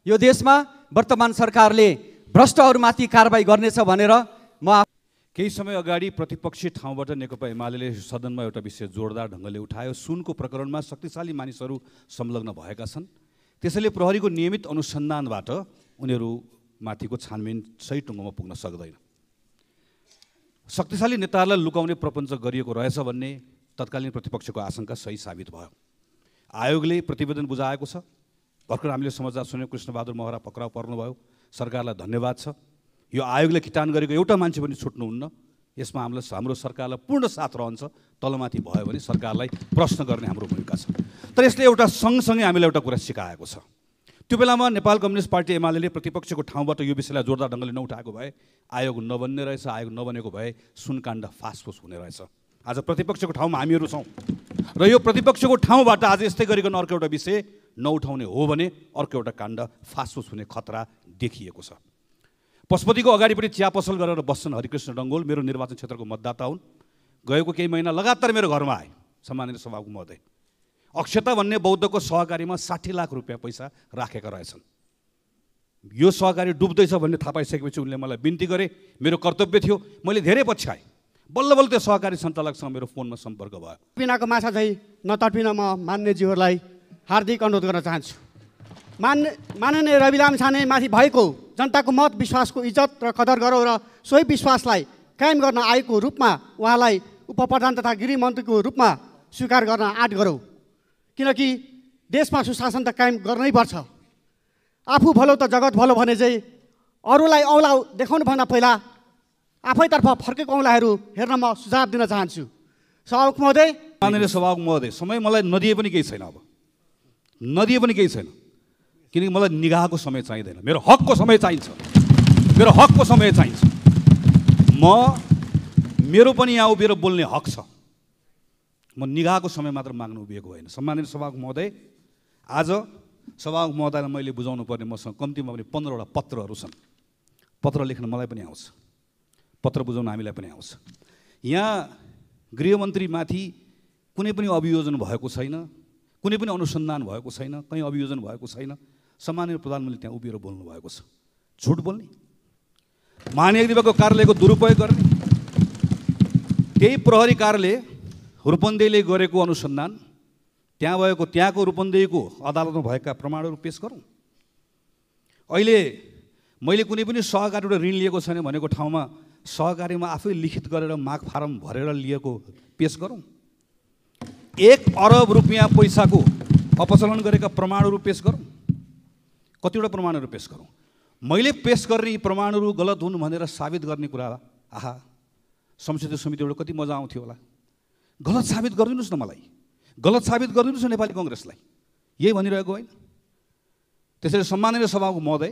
यो देशमा वर्तमान सरकारले भ्रष्टहरूमाथि कारबाही गर्नेछ भनेर म केही समय अगाडि प्रतिपक्षी ठाउँबाट नेकपा एमाले सदनमा एउटा विषय जोरदार ढङ्गले उठायो। सुनको प्रकरणमा शक्तिशाली मानिसहरू संलग्न भएका छन्, त्यसैले प्रहरीको नियमित अनुसन्धानबाट उनीहरू माथिको छानबिन सही टुङ्गोमा पुग्न सक्दैन। शक्तिशाली नेताहरूलाई लुकाउने प्रपञ्च गरिएको रहेछ भन्ने तत्कालीन प्रतिपक्षको आशंका सही साबित भयो। आयोगले प्रतिवेदन बुझाएको छ। भर्खर हामीले समाचार सुन्यौँ कृष्णबहादुर महरा पक्राउ पर्नुभयो। सरकारलाई धन्यवाद छ। यो आयोगले किटान गरेको एउटा मान्छे पनि छुट्नुहुन्न। यसमा हाम्रो सरकारलाई पूर्ण साथ रहन्छ। तलमाथि भयो भने सरकारलाई प्रश्न गर्ने हाम्रो भूमिका छ। तर यसले एउटा सँगसँगै हामीलाई एउटा कुरा सिकाएको छ। त्यो बेलामा नेपाल कम्युनिस्ट पार्टी एमाले प्रतिपक्षको ठाउँबाट यो विषयलाई जोरदार ढङ्गले नउठाएको भए आयोग नबन्ने रहेछ। आयोग नबनेको भए सुनकाण्ड फासफुस हुने रहेछ। आज प्रतिपक्षको ठाउँमा हामीहरू छौँ र यो प्रतिपक्षको ठाउँबाट आज यस्तै गरिकन अर्को एउटा विषय नउठाउने हो भने अर्को एउटा काण्ड फासफुस हुने खतरा देखिएको छ। पशुपतिको अगाडिपट्टि चिया पसल गरेर बस्छन् हरिकृष्ण डङ्गोल, मेरो निर्वाचन क्षेत्रको मतदाता हुन्। गएको केही महिना लगातार मेरो घरमा आए सम्मानित सभाको महोदय। अक्षता भन्ने बौद्धको सहकारीमा 60 लाख रुपियाँ पैसा राखेका रहेछन्। यो सहकारी डुब्दैछ भन्ने थाहा पाइसकेपछि उनले मलाई बिन्ती गरे। मेरो कर्तव्य थियो, मैले धेरै पछ्याएँ। बल्ल बल्ल त्यो सहकारी सञ्चालकसँग मेरो फोनमा सम्पर्क भयो। पिनाको माछा चाहिँ नतर्पिन म मान्यज्यूहरूलाई हार्दिक अनुरोध गर्न चाहन्छु। माननीय रवि लामिछाने माथि भएको जनताको मत विश्वासको इज्जत र कदर गरौँ र सोही विश्वासलाई कायम गर्न आएको रूपमा उहाँलाई उपप्रधान तथा गृहमन्त्रीको रूपमा स्वीकार गर्न आँट गरौँ। किनकि देशमा सुशासन त कायम गर्नै पर्छ। आफू भलो त जगत भलो भने चाहिँ अरूलाई औँला देखाउनुभन्दा पहिला आफैतर्फ फर्केको औँलाहरू हेर्न म सुझाव दिन चाहन्छु। सभामुख महोदय, माननीय सभामुख महोदय, समय मलाई नदिए पनि केही छैन। अब नदिए पनि केही छैन, किनकि मलाई निगाहको समय चाहिँदैन। मेरो हकको समय चाहिन्छ। मेरो हकको समय चाहिन्छ। मेरो पनि यहाँ उभिएर बोल्ने हक छ। म निगाहको समय मात्र माग्नु उभिएको होइन। सम्मानित सभामुख महोदय, आज सभामुख महोदयलाई मैले बुझाउनु पर्ने मसँग कम्तीमा पनि 15वटा पत्रहरू छन्। पत्र लेख्न मलाई पनि आउँछ, पत्र बुझाउन हामीलाई पनि आउँछ। यहाँ गृहमन्त्रीमाथि कुनै पनि अभियोजन भएको छैन, कुनै पनि अनुसन्धान भएको छैन, कहीँ अभियोजन भएको छैन। सम्माननीय प्रधानमन्त्री त्यहाँ उभिएर बोल्नु भएको छ। झुट बोल्ने, महानिर्देशकको कार्यालयको दुरुपयोग गर्ने, त्यही प्रहरी कार्यालय रूपन्देहीले गरेको अनुसन्धान, त्यहाँको रूपन्देहीको अदालतमा भएका प्रमाणहरू पेश गरौँ। अहिले मैले कुनै पनि सहकारीबाट ऋण लिएको छैन भनेको ठाउँमा सहकारीमा आफै लिखित गरेर माग फारम भरेर लिएको पेश गरौँ। 1 अरब रुपियाँ पैसाको अपचलन गरेका प्रमाणहरू पेश गरौँ। कतिवटा प्रमाणहरू पेश गरौँ। मैले पेश गर्ने यी प्रमाणहरू गलत हुन् भनेर साबित गर्ने कुरा, आहा, संसदीय समितिबाट कति मजा आउँथ्यो होला। गलत साबित गरिदिनुहोस् न, मलाई गलत साबित गरिदिनुहोस् न नेपाली कङ्ग्रेसलाई। यही भनिरहेको होइन। त्यसैले सम्माननीय सभामुख महोदय,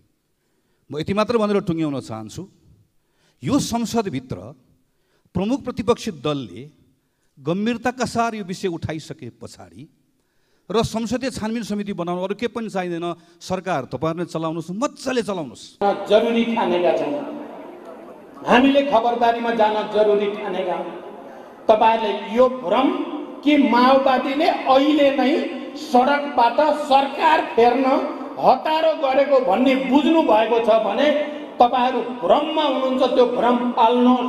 म यति मात्र भनेर टुङ्ग्याउन चाहन्छु, यो संसदभित्र प्रमुख प्रतिपक्षी दलले गम्भीरताका साथ यो विषय उठाइसके पछाडि र संसदीय छानबिन समिति बनाउनु, अरू के पनि चाहिँदैन। सरकार तपाईँहरूले चलाउनुहोस्, मजाले चलाउनुहोस्। जरुरी ठानेका छौँ, हामीले खबरदारीमा जान जरुरी ठानेका हौँ। तपाईँहरूले यो भ्रम कि माओवादीले अहिले नै सडकबाट सरकार फेर्न हतारो गरेको भन्ने बुझ्नु भएको छ भने तपाईँहरू भ्रममा हुनुहुन्छ। त्यो भ्रम पाल्नुहोस्।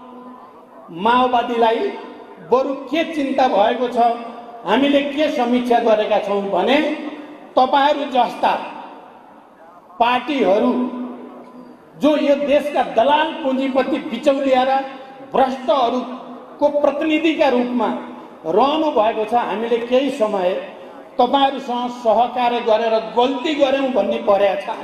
माओवादीलाई बरु के चिन्ता भएको छ, हामीले के समीक्षा गरेका छौँ भने तपाईँहरू जस्ता पार्टीहरू जो यो देशका दलाल पुँजीपति बिचौलिया र भ्रष्टहरूको प्रतिनिधिका रूपमा रहनु भएको छ। हामीले केही समय तपाईँहरूसँग सहकार्य गरेर गल्ती गऱ्यौँ भन्ने परेको छ।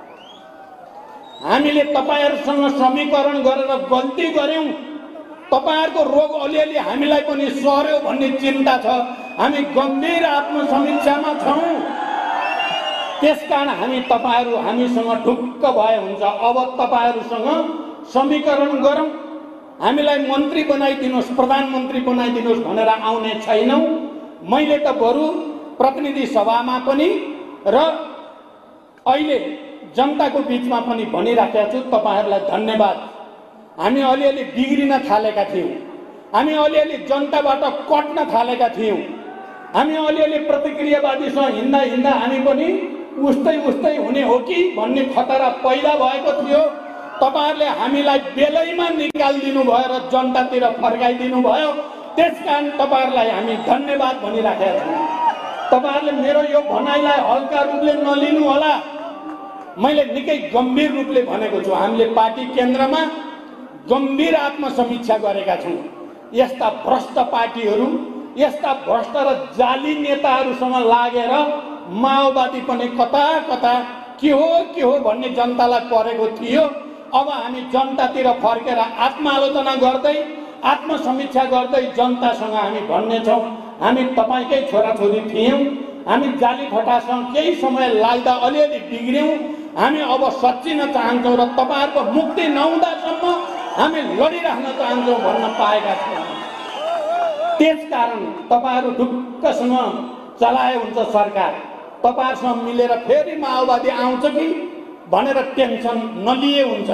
हामीले तपाईँहरूसँग समीकरण गरेर गल्ती गऱ्यौँ, तपाईँहरूको रोग अलिअलि हामीलाई पनि सर्यो भन्ने चिन्ता छ। हामी गम्भीर आत्मसमीक्षामा छौँ। त्यसकारण तपाईँहरू हामीसँग ढुक्क भए हुन्छ। अब तपाईँहरूसँग समीकरण गरौँ, हामीलाई मन्त्री बनाइदिनुहोस्, प्रधानमन्त्री बनाइदिनुहोस् भनेर आउने छैनौँ। मैले त बरु प्रतिनिधि सभामा पनि र अहिले जनताको बिचमा पनि भनिराखेका छु, तपाईँहरूलाई धन्यवाद। हामी अलिअलि बिग्रिन थालेका थियौँ, हामी अलिअलि जनताबाट कट्न थालेका थियौँ, हामी अलिअलि प्रतिक्रियावादीसँग हिँड्दा हामी पनि उस्तै उस्तै हुने हो कि भन्ने खतरा पैदा भएको थियो। तपाईहरुले हामीलाई बेलैमा निकालिदिनु भयो र जनतातिर फर्काइदिनु भयो। त्यसकारण तपाईहरुलाई हामी धन्यवाद भनिराखेका छौँ। तपाईहरुले मेरो यो भनाइलाई हल्का रूपले नलिनु होला। मैले निकै गम्भीर रूपले भनेको छु। हामीले पार्टी केन्द्रमा गम्भीर आत्मसमीक्षा गरेका छौँ। यस्ता भ्रष्ट पार्टीहरू, यस्ता भ्रष्ट र जाली नेताहरूसँग लागेर माओवादी पनि कता कता के हो भन्ने जनतालाई परेको थियो। अब हामी जनतातिर फर्केर आत्मालोचना गर्दै, आत्मसमीक्षा गर्दै जनतासँग हामी भन्ने छौँ, हामी तपाईकै छोराछोरी थियौँ। हामी जाली फटासँग केही समय लाग्दा अलिअलि बिग्र्यौँ। हामी अब सच्चिन चाहन्छौँ र तपाईहरुको मुक्ति नहुँदासम्म हामी लडिराख्न चाहन्छौँ भन्न पाएका छौँ। त्यसकारण तपाईहरु ढुक्कसँग चलाए हुन्छ सरकार। तपाईहरुसँग मिलेर फेरि माओवादी आउँछ कि भनेर टेन्सन नलिए हुन्छ।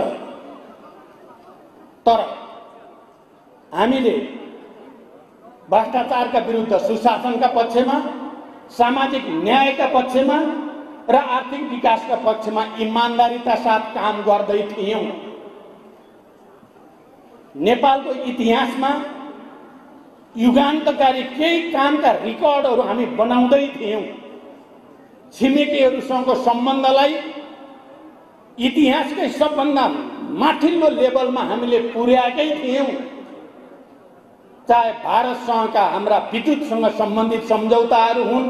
तर हामीले भ्रष्टाचारका विरुद्ध सुशासनका पक्षमा, सामाजिक न्यायका पक्षमा र आर्थिक विकासका पक्षमा इमानदारीका साथ काम गर्दै थियौँ। नेपालको इतिहासमा युगान्तकारी केही कामका रेकर्डहरू हामी बनाउँदै थियौँ। छिमेकीहरूसँगको सम्बन्धलाई इतिहासकै सबभन्दा माथिल्लो लेभलमा हामीले पुर्याएकै थियौँ। चाहे भारतसँगका हाम्रा विद्युतसँग सम्बन्धित सम्झौताहरू हुन्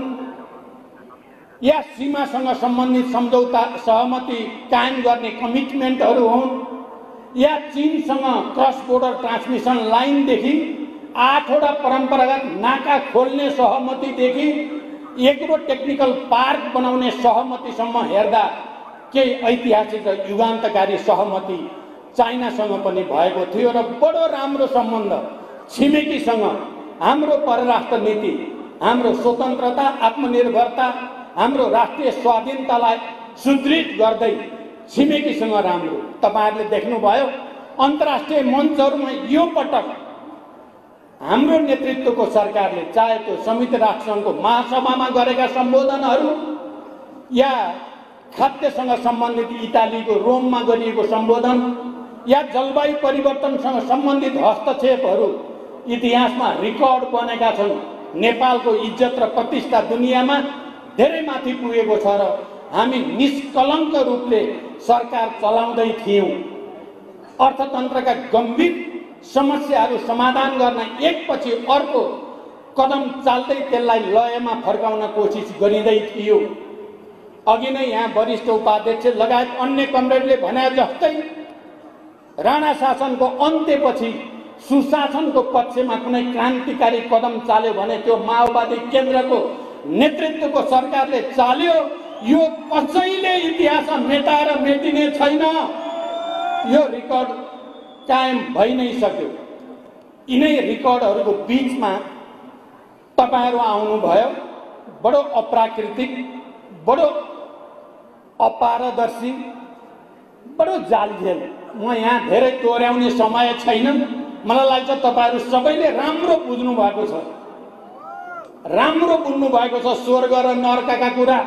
या सीमासँग सम्बन्धित सम्झौता सहमति कायम गर्ने कमिटमेन्टहरू हुन् या चीनसँग क्रस बोर्डर ट्रान्समिसन लाइनदेखि 8वटा परम्परागत नाका खोल्ने सहमतिदेखि एग्रो टेक्निकल पार्क बनाउने सहमतिसम्म हेर्दा केही ऐतिहासिक र युगान्तकारी सहमति चाइनासँग पनि भएको थियो र बडो राम्रो सम्बन्ध छिमेकीसँग। हाम्रो परराष्ट्र नीति, हाम्रो स्वतन्त्रता, आत्मनिर्भरता, हाम्रो राष्ट्रिय स्वाधीनतालाई सुदृढ गर्दै छिमेकीसँग राम्रो। तपाईहरुले देख्नुभयो अन्तर्राष्ट्रिय मञ्चहरुमा यो पटक हाम्रो नेतृत्वको सरकारले चाहे त्यो संयुक्त राष्ट्रसङ्घको महासभामा गरेका सम्बोधनहरू या खाद्यसँग सम्बन्धित इटालीको रोममा गरिएको सम्बोधन या जलवायु परिवर्तनसँग सम्बन्धित हस्तक्षेपहरू इतिहासमा रेकर्ड बनेका छन्। नेपालको इज्जत र प्रतिष्ठा दुनियाँमा धेरै माथि पुगेको छ र हामी निष्कलङ्क रूपले सरकार चलाउँदै थियौँ। अर्थतन्त्रका गम्भीर समस्याहरू समाधान गर्न एकपछि अर्को कदम चाल्दै त्यसलाई लयमा फर्काउन कोसिस गरिँदै थियो। अघि नै यहाँ वरिष्ठ उपाध्यक्ष लगायत अन्य कमरेडले भने जस्तै राणा शासनको अन्त्यपछि सुशासनको पक्षमा कुनै क्रान्तिकारी कदम चाल्यो भने त्यो माओवादी केन्द्रको नेतृत्वको सरकारले चाल्यो। यो कसैले इतिहासमा मेटाएर मेटिने छैन। यो रेकर्ड कायम भइ नै सक्यो। यिनै रेकर्डहरूको बीचमा तपाईहरु आउनुभयो। बडो अप्राकृतिक, बडो अपारदर्शी, बडो जालझेल। म यहाँ धेरै दोहोऱ्याउने समय छैन। मलाई लाग्छ तपाईहरु सबैले राम्रो बुझ्नु भएको छ, राम्रो बुझ्नु भएको छ स्वर्ग र नरकका कुरा।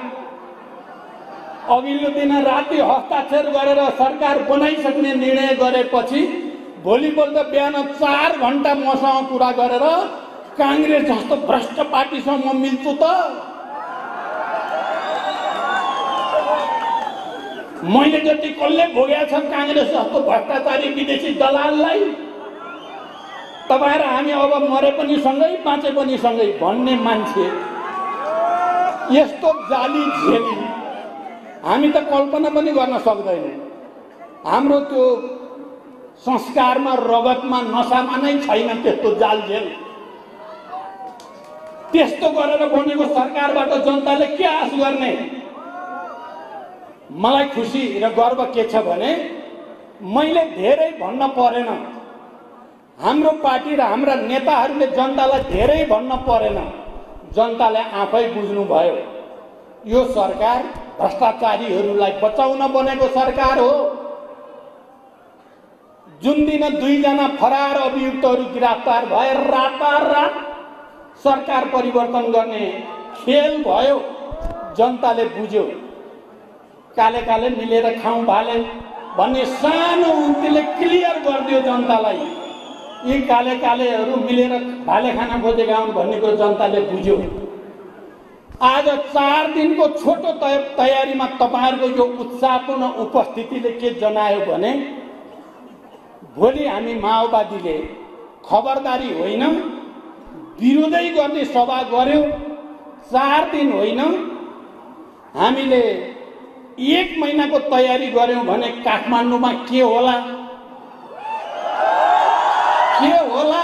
अघिल्लो दिन राति हस्ताक्षर गरेर सरकार बनाइसक्ने निर्णय गरेपछि भोलिपल्ट बिहान 4 घण्टा मसँग कुरा गरेर कांग्रेस जस्तो भ्रष्ट पार्टीसँग म मिल्छु त? मैले जति कसले भोगेको छ कांग्रेस जस्तो भ्रष्टाचारी विदेशी दलाललाई? तपाईहरु हामी अब मरे पनि सँगै बाँचे पनि सँगै भन्ने मान्छे यस्तो जाली झेली हामी त कल्पना पनि गर्न सक्दैनौँ। हाम्रो त्यो संस्कारमा, रगतमा, नसामा नै छैन त्यस्तो जालझेल। त्यस्तो गरेर बनेको सरकारबाट जनताले के आश गर्ने? मलाई खुसी र गर्व के छ भने मैले धेरै भन्न परेन। हाम्रो पार्टी र हाम्रा नेताहरूले जनतालाई धेरै भन्न परेन। जनताले आफै बुझ्नु भयो यो सरकार भ्रष्टाचारीहरूलाई बचाउन बनेको सरकार हो। जुन दिन 2 जना फरार अभियुक्तहरू गिरफ्तार भए रातारात सरकार परिवर्तन गर्ने खेल भयो। जनताले बुझ्यो काले काले मिलेर खाउँ भाले भन्ने सानो उक्तिले क्लियर गरिदियो जनतालाई। यी काले कालेहरू मिलेर भाले खान खोजेका हुन् भन्ने कुरो जनताले बुझ्यो। आज 4 दिनको छोटो तयारीमा तपाईँहरूको यो उत्साहपूर्ण उपस्थितिले के जनायो भने भोलि हामी माओवादीले खबरदारी होइन विरोधै गर्ने सभा गर्यो। 4 दिन होइन, हामीले 1 महिनाको तयारी गर्यौं भने काठमाडौँमा के होला के होला?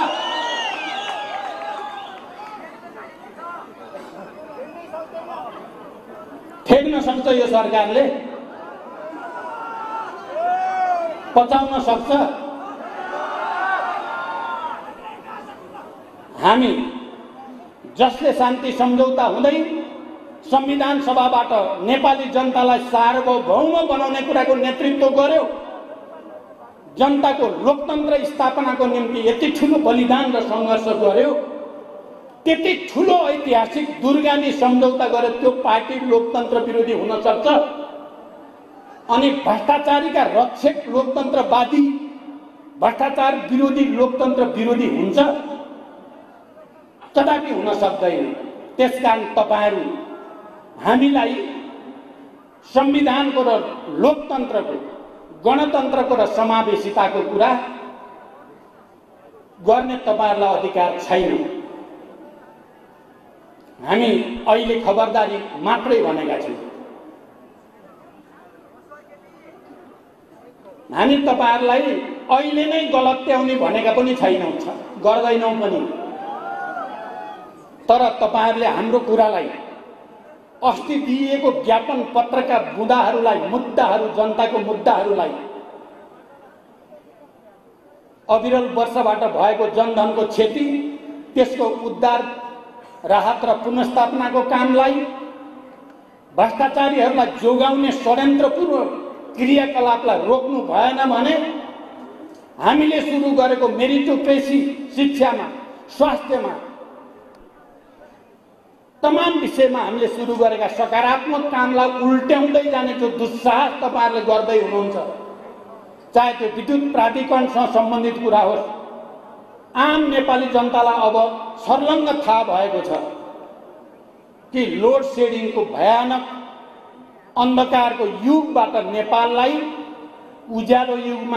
ठेक्न सक्छ यो सरकारले? पचाउन सक्छ? हामी जसले शान्ति सम्झौता हुँदै संविधान सभाबाट नेपाली जनतालाई सार्वभौम बनाउने कुराको नेतृत्व गर्यो, जनताको लोकतन्त्र स्थापनाको निम्ति यति ठुलो बलिदान र सङ्घर्ष गर्यो, त्यति ठुलो ऐतिहासिक दूरगामी सम्झौता गर्यो, त्यो पार्टी लोकतन्त्र विरोधी हुन सक्छ? अनि भ्रष्टाचारीका रक्षक लोकतन्त्रवादी भ्रष्टाचार विरोधी लोकतन्त्र विरोधी हुन्छ? कदापि हुन सक्दैन। त्यसकारण तपाईहरू हामीलाई संविधानको र लोकतन्त्रको गणतन्त्रको र समावेशिताको कुरा गर्ने तपाईहरुलाई अधिकार छैन। हामी अहिले खबरदारी मात्रै भनेका छौं। हामी तपाईहरुलाई अहिले नै गलत्याउने भनेका पनि छैनौं, गर्दैनौं पनि। तर तपाईहरुले हाम्रो कुरालाई अस्ति दिएको ज्ञापन पत्रका मुद्दाहरूलाई जनताको मुद्दाहरूलाई अविरल वर्षबाट भएको जनधनको क्षति, त्यसको उद्धार राहत र पुनर्स्थापनाको कामलाई, भ्रष्टाचारीहरूलाई जोगाउने षड्यन्त्रपूर्ण क्रियाकलापलाई रोक्नु भएन भने हामीले सुरु गरेको मेरिटोक्रेसी शिक्षामा, स्वास्थ्यमा, तमाम विषयमा हामीले सुरु गरेका सकारात्मक कामलाई उल्ट्याउँदै जाने जो दुस्साहस तपाईहरुले गर्दै हुनुहुन्छ, चाहे त्यो विद्युत प्राधिकरणसँग सम्बन्धित कुरा होस्, आम नेपाली जनतालाई अब सर्लङ्ग थाहा भएको छ कि लोड सेडिङको भयानक अन्धकारको युगबाट नेपाललाई उज्यालो युगमा,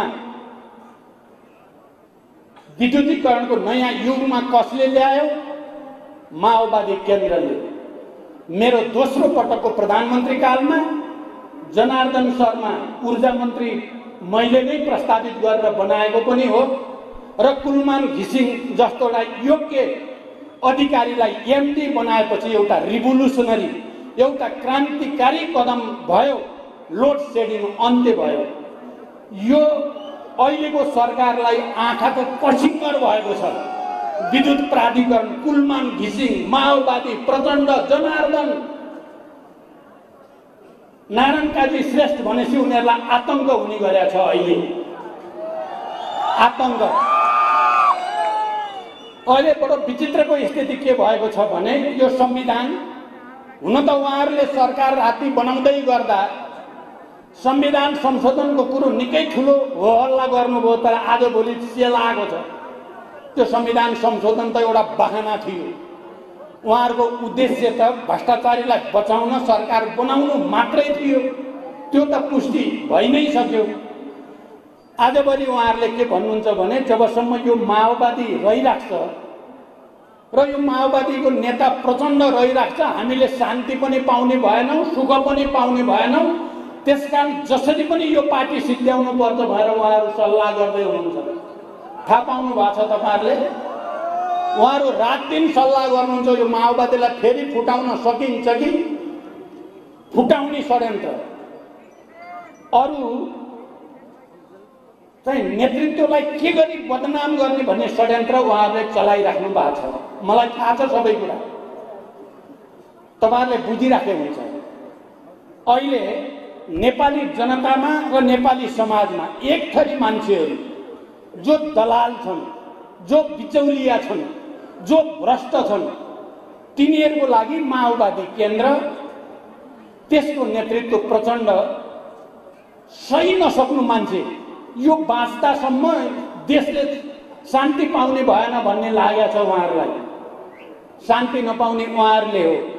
विद्युतीकरणको नयाँ युगमा कसले ल्यायो? माओवादी केन्द्रले। मेरो दोस्रो पटकको प्रधानमन्त्री कालमा जनार्दन शर्मा ऊर्जा मन्त्री मैले नै प्रस्तावित गरेर बनाएको पनि हो र कुलमान घिसिङ जस्तो योग्य अधिकारीलाई एमडी बनाएपछि एउटा रिभोल्युसनरी, एउटा क्रान्तिकारी कदम भयो, लोड सेडिङ अन्त्य भयो। यो अहिलेको सरकारलाई आँखाको कसिङ्गर भएको छ। विद्युत प्राधिकरण, कुलमान घिसिङ, माओवादी, प्रचण्ड, जनार्दन, नारायण काजी श्रेष्ठ भनेपछि उनीहरूलाई आतंक हुने गरेको छ। अहिले आतंक। अहिले बडो विचित्रको स्थिति के भएको छ भने यो संविधान, हुन त उहाँहरूले सरकार राति बनाउँदै गर्दा संविधान संशोधनको कुरो निकै ठुलो हो हल्ला गर्नुभयो, तर आजभोलि सेल आएको छ। त्यो संविधान संशोधन त एउटा बहाना थियो। उहाँहरूको उद्देश्य त भ्रष्टाचारीलाई बचाउन, सरकार बनाउनु मात्रै थियो। त्यो त पुष्टि भइ नै सक्यो। आजभोलि उहाँहरूले के भन्नुहुन्छ भने जबसम्म यो माओवादी रहिराख्छ र यो माओवादीको नेता प्रचण्ड रहिराख्छ, हामीले शान्ति पनि पाउने भएनौँ, सुख पनि पाउने भएनौँ। त्यसकारण जसरी पनि यो पार्टी सिद्ध्याउनु पर्छ भनेर उहाँहरू सल्लाह गर्दै हुनुहुन्छ। थाहा पाउनु भएको छ तपाईहरुले? उहाँहरू रात दिन सल्लाह गर्नुहुन्छ यो माओवादीलाई फेरि फुटाउन सकिन्छ कि फुटाउने षड्यन्त्र। अरू चाहिँ नेतृत्वलाई के गरी बदनाम गर्ने भन्ने षड्यन्त्र उहाँहरूले चलाइराख्नु भएको छ। मलाई थाहा छ सबै कुरा, तपाईहरुले बुझिराखे हुन्छ। अहिले नेपाली जनतामा र नेपाली समाजमा एक थरी मान्छेहरू जो दलाल छन्, जो बिचौलिया छन्, जो भ्रष्ट छन्, तिनीहरूको लागि माओवादी केन्द्र, त्यसको नेतृत्व प्रचण्ड सही नसक्नु मान्छे यो बाँच्दासम्म देशले शान्ति पाउने भएन भन्ने लागेको छ उहाँहरूलाई। शान्ति नपाउने उहाँहरूले हो।